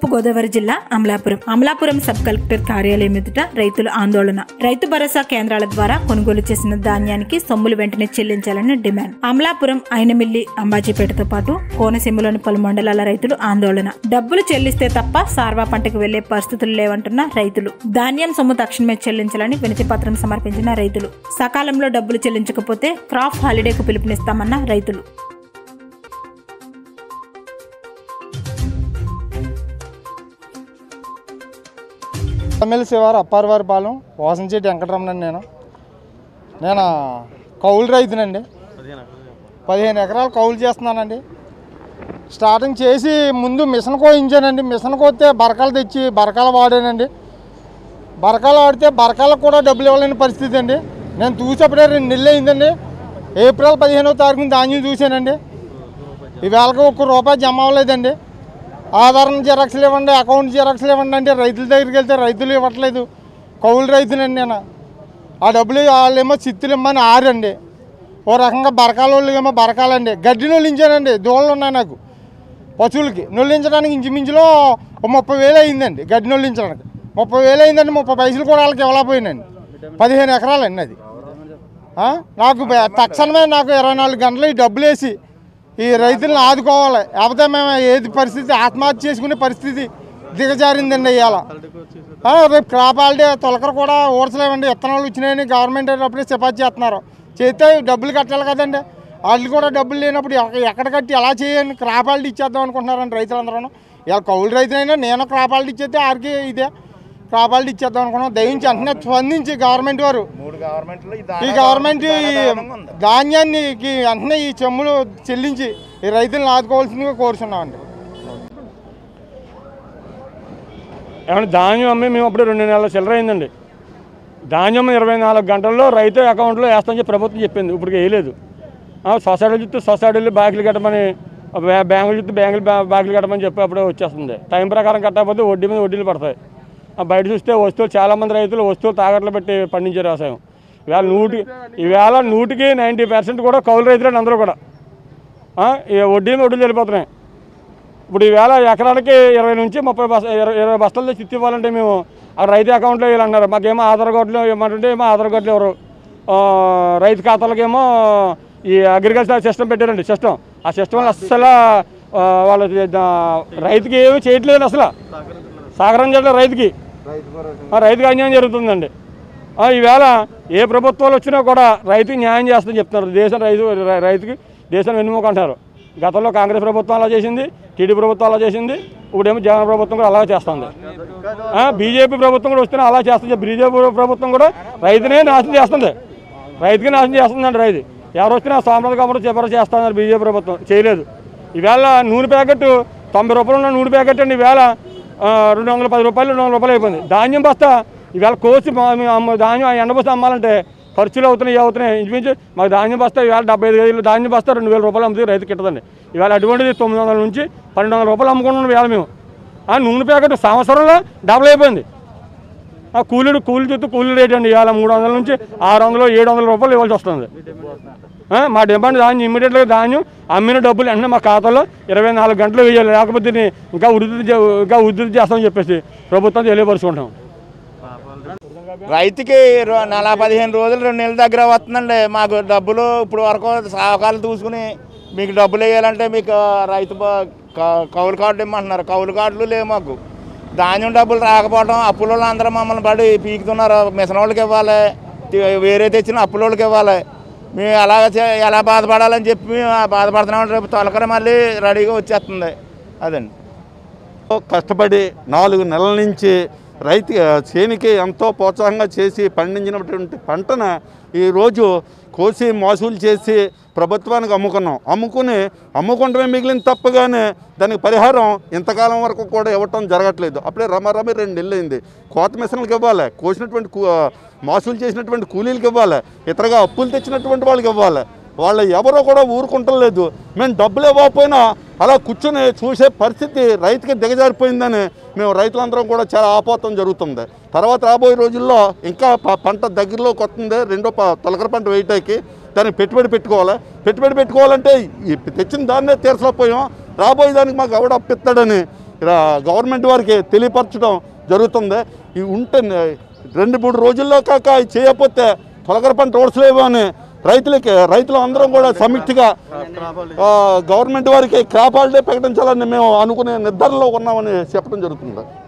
తూర్పుగోదావరి జిల్లా Amalapuram sub collector కార్యాలయం ఎదుట రైతుల ఆందోళన. రైతు భరోసా కేంద్రాల ద్వారా కొనుగోలు చేసిన ధాన్యానికి సొమ్ములు వెంటనే చెల్లించాలని డిమాండ్. అమలాపురం, అయినమిల్లి, అంబాజీపేటతో పాటు కోనసీమలోని పలు మండలాల రైతులు ఆందోళన. డబ్బులు చెల్లిస్తే తప్ప సార్వా పంటకు వెళ్లే పరిస్థితులు లేవంటున్న రైతులు. ధాన్యం సొమ్ము తక్షణమే చెల్లించాలని వినతి పత్రం సమర్పించిన రైతులు. సకాలంలో డబ్బులు చెల్లించకపోతే క్రాప్ హాలిడేకు పిలుపునిస్తామన్న రైతులు. ఎమ్మెల్సీ వారు అప్పారవారిపాలెం వాసంచేటి వెంకటరమణ. నేను కౌలు రైతునండి. 15 ఎకరాలు కౌలు చేస్తున్నానండి. స్టార్టింగ్ చేసి ముందు మిషన్ కోయించానండి. మిషన్ కోస్తే బరకాలు తెచ్చి బరకాలు వాడానండి. బరకాలు వాడితే బరకాలకు కూడా డబ్బులు ఇవ్వలేని పరిస్థితి అండి. నేను చూసేప్పుడే 2 నెలలు అయిందండి. ఏప్రిల్ 15వ తారీఖున ధాన్యం చూశానండి. ఈవేళకి ₹1 జమ అవ్వలేదండి. ఆధారం జిరాక్స్లు ఇవ్వండి, అకౌంట్ జిరాక్స్లు ఇవ్వండి అంటే రైతుల దగ్గరికి వెళ్తే రైతులు ఇవ్వట్లేదు. కౌలు రైతునండి నేను. ఆ డబ్బులు వాళ్ళేమో చిత్తులు ఇమ్మని ఆరండి. ఓ రకంగా బరకాల వాళ్ళు ఏమో బరకాలండి. గడ్డి నొల్లించానండి. దూడలు ఉన్నాయి నాకు పశువులకి. నొల్లించడానికి ఇంచుమించులో 30,000 అయిందండి. గడ్డి నొల్లించడానికి 30,000 అయిందండి. 30 పైసలు కూడా వాళ్ళకి ఇవ్వలేకపోయినండి. 15 ఎకరాలండి అది. నాకు తక్షణమే నాకు 24 గంటలు ఈ డబ్బులు వేసి ఈ రైతులను ఆదుకోవాలి. లేకపోతే మేము ఏది పరిస్థితి ఆత్మహత్య చేసుకునే పరిస్థితి దిగజారిందండి. ఇవాళ రేపు క్రాప్ హాలిడే తొలకర కూడా ఊర్చలేమండి. విత్తనాలు వచ్చినాయని గవర్నమెంట్ అప్పుడే సిఫార్సు చేస్తున్నారు. చేస్తే డబ్బులు కట్టాలి కదండి. వాళ్ళు కూడా డబ్బులు లేనప్పుడు ఎక్కడ కట్టి ఎలా చేయండి. క్రాప్ హాలిడే ఇచ్చేద్దాం అనుకుంటున్నారండి రైతులందరూ. ఇలా కౌలు రైతులైనా నేను క్రాప్ హాలిడే ఇచ్చేస్తే ఆరికి ఇదే క్రాప్ హాలిడే ఇచ్చేద్దాం అనుకున్నాం. దయించి వెంటనే స్పందించి గవర్నమెంట్ వారు ఈ గవర్నమెంట్ ధాన్యాన్ని వెంటనే ఈ చెమ్ములు చెల్లించి ఈ రైతులను ఆదుకోవాల్సిందిగా కోరుతున్నామండి. ఏమన్నా ధాన్యం అమ్మి మేము అప్పుడు 2 నెలల చిల్లర అయిందండి. ధాన్యం 24 గంటల్లో రైతు అకౌంట్లో వేస్తామని చెప్పి ప్రభుత్వం చెప్పింది. ఇప్పుడు వేయలేదు. సొసైటీలు చూస్తే సొసైటీలు బ్యాంకులు కట్టమని, బ్యాంకులు చూస్తే బ్యాంకులు కట్టమని చెప్పి అప్పుడే వచ్చేస్తుంది. టైం ప్రకారం కట్టకపోతే వడ్డీ మీద వడ్డీలు పడతాయి. బయట చూస్తే వస్తువులు చాలామంది రైతులు వస్తువులు తాకట్లు పెట్టి పండించే వ్యవసాయం. ఈవేళ 100కి 90% కూడా కౌలు రైతులు అందరూ కూడా వడ్డీలు వెళ్ళిపోతున్నాయి. ఇప్పుడు ఈవేళ ఎకరానికి 20 నుంచి 30 బస్తాలు చిత్తి ఇవ్వాలంటే మేము ఆ రైతు అకౌంట్లో వీళ్ళన్నారు. మాకేమో ఆధార్ కార్డులు ఇవ్వమంటుంటే ఏమో ఆధార్ కార్డులు ఎవరు రైతు ఖాతాలకేమో ఈ అగ్రికల్చర్ సిస్టమ్ పెట్టారండి. ఆ సిస్టమ్ వల్ల అస్సలు వాళ్ళు రైతుకి ఏమీ చేయట్లేదు. అసలు సహకారం చేయట్లేదు రైతుకి అన్యాయం జరుగుతుందండి. ఈవేళ ఏ ప్రభుత్వాలు వచ్చినా కూడా రైతుకి న్యాయం చేస్తుందని చెప్తున్నారు. రైతుకి దేశం వెన్నుముక అంటారు. గతంలో కాంగ్రెస్ ప్రభుత్వం అలా చేసింది, టీడీపీ ప్రభుత్వం అలా చేసింది, ఇప్పుడేమో జగన్ ప్రభుత్వం కూడా అలాగే చేస్తుంది. బీజేపీ ప్రభుత్వం కూడా వస్తేనే అలా చేస్తుంది. బీజేపీ ప్రభుత్వం కూడా రైతునే నాశనం చేస్తుంది. రైతుకి నాశనం చేస్తుందండి. రైతు ఎవరు వచ్చినా సాంప్రదాయ కమరు చివరి చేస్తున్నారు. బీజేపీ ప్రభుత్వం చేయలేదు. ఈవేళ నూనె ప్యాకెట్ ₹90 ఉన్న నూనె ప్యాకెట్ అండి ఈవేళ ₹210, ₹200 అయిపోయింది. ధాన్యం బస్తా ఈవేళ కోసి ధాన్యం ఎండబస్తా అమ్మాలంటే ఖర్చులు అవుతున్నాయి. ఇంచుమించు మాకు ధాన్యం బస్తా ఈవేళ 75 కేజీలు ధాన్యం బస్తా ₹2,000 అమ్మితే రైతుకి కిట్టదండి. ఈవేళ అటువంటిది ₹900 నుంచి ₹1,200 అమ్ముకుంటున్నాం ఈవేళ మేము. నూనె ప్యాకెట్ సంవత్సరంలో డబుల్ అయిపోయింది. కూలి చూస్తే కూలీ రేట్ అండి ఇవాళ ₹300 నుంచి ₹600, ₹700 ఇవ్వాల్సి వస్తుంది. మా డిమాండ్ ధాన్యం ఇమ్మీడియట్గా ధాన్యం అమ్మిన డబ్బులు వెంటనే మా ఖాతాలో 24 గంటలు వేయాలి. లేకపోతే ఇంకా ఉధృతి చేస్తామని చెప్పేసి ప్రభుత్వం తెలియపరుచుకుంటాం. రైతుకి 15 రోజులు 2 నెలల దగ్గర వస్తుందండి. మాకు డబ్బులు ఇప్పుడు వరకు సహకారాలు చూసుకుని మీకు డబ్బులు వేయాలంటే మీకు రైతు కౌలు కార్డు ఇమ్మంటున్నారు. కౌలు కార్డులు లేవు మాకు. ధాన్యం డబ్బులు రాకపోవడం అప్పుల అందరూ మమ్మల్ని పడి పీకుతున్నారు. మిషన్ వాళ్ళకి ఇవ్వాలి, వేరే తెచ్చిన అప్పుల వాళ్ళకి ఇవ్వాలి. మేము ఎలా బాధపడాలని చెప్పి మేము బాధపడుతున్నాం. రేపు తొలకర మళ్ళీ రెడీగా వచ్చేస్తుంది. అదండి కష్టపడి 4 నెలల నుంచి రైతు చేనికి ఎంతో ప్రోత్సాహంగా చేసి పండించినటువంటి పంటను ఈరోజు కోసి మోసూలు చేసి ప్రభుత్వానికి అమ్ముకుంటమే మిగిలిన తప్పగానే దానికి పరిహారం ఇంతకాలం వరకు కూడా ఇవ్వటం జరగట్లేదు. అప్పుడే రమారమి 2 నెలలు అయింది. కోత మిషన్లకు ఇవ్వాలి, కోసినటువంటి మోసూలు చేసినటువంటి కూలీలకు ఇవ్వాలి, ఇతరగా అప్పులు తెచ్చినటువంటి వాళ్ళకి ఇవ్వాలి. వాళ్ళు ఎవరో కూడా ఊరుకుంటలేదు. మేము డబ్బులు ఇవ్వకపోయినా అలా కూర్చొని చూసే పరిస్థితి రైతుకి దిగజారిపోయిందని మేము రైతులందరం కూడా చాలా ఆపోతం జరుగుతుంది. తర్వాత రాబోయే రోజుల్లో ఇంకా పంట దగ్గరలోకి వస్తుంది. రెండో తొలకర పంట వేయటానికి దానికి పెట్టుబడి పెట్టుకోవాలంటే తెచ్చిన దాన్నే తీర్చలేకపోయాం. రాబోయే దానికి మాకు ఎవడ అప్పిస్తాడని గవర్నమెంట్ వారికి తెలియపరచడం జరుగుతుంది. ఇవి ఉంటే 2-3 రోజుల్లో కాక చేయకపోతే తొలకర పంట ఓడ్చలేవు అని రైతులు అందరం కూడా సమిష్టిగా గవర్నమెంట్ వారికి క్రాప్ హాలిడే ప్రకటించాలని మేము అనుకునే నిర్ధారణలో ఉన్నామని చెప్పడం జరుగుతుంది.